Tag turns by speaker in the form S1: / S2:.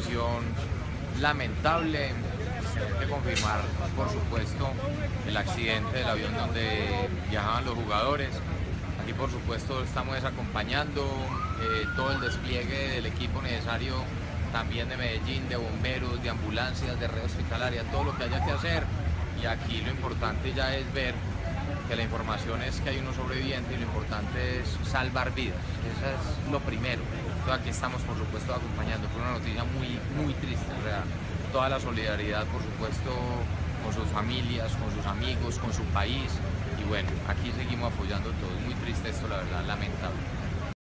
S1: situación lamentable. Hay que confirmar, por supuesto, el accidente del avión donde viajaban los jugadores. Aquí, por supuesto, estamos acompañando todo el despliegue del equipo necesario, también de Medellín, de bomberos, de ambulancias, de red hospitalaria, todo lo que haya que hacer. Y aquí lo importante ya es ver que la información es que hay unos sobrevivientes y lo importante es salvar vidas. Eso es lo primero. Entonces aquí estamos, por supuesto, acompañando. Fue una noticia muy triste, o sea, toda la solidaridad, por supuesto, con sus familias, con sus amigos, con su país. Y bueno, aquí seguimos apoyando todo. Muy triste esto, la verdad, lamentable.